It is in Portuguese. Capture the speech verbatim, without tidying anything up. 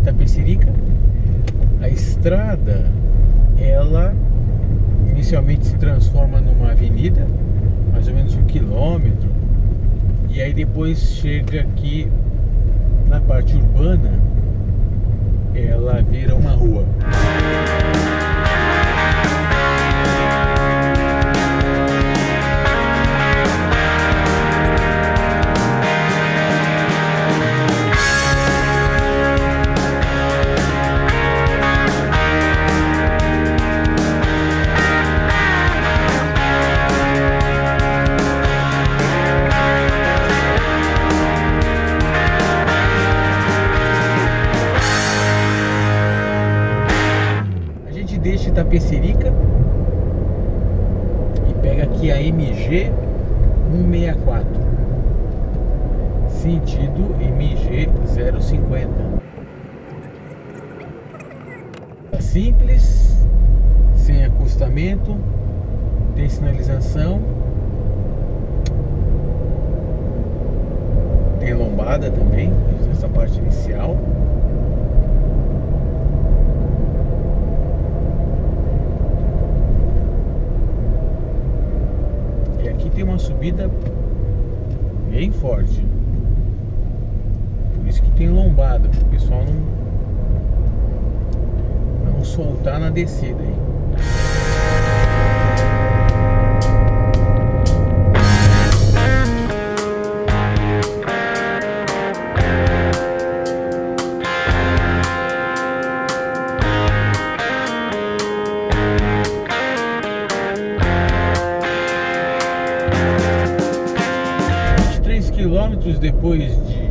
Itapecerica. A estrada, ela inicialmente se transforma numa avenida, mais ou menos um quilômetro, e aí depois chega aqui na parte urbana, ela vira uma rua. Deixa Itapecerica e pega aqui a M G cento e sessenta e quatro, sentido M G zero cinquenta. Simples, sem acostamento, tem sinalização, tem lombada também nessa parte inicial. Tem uma subida bem forte, por isso que tem lombada, para o pessoal não, não soltar na descida aí. Quilômetros depois de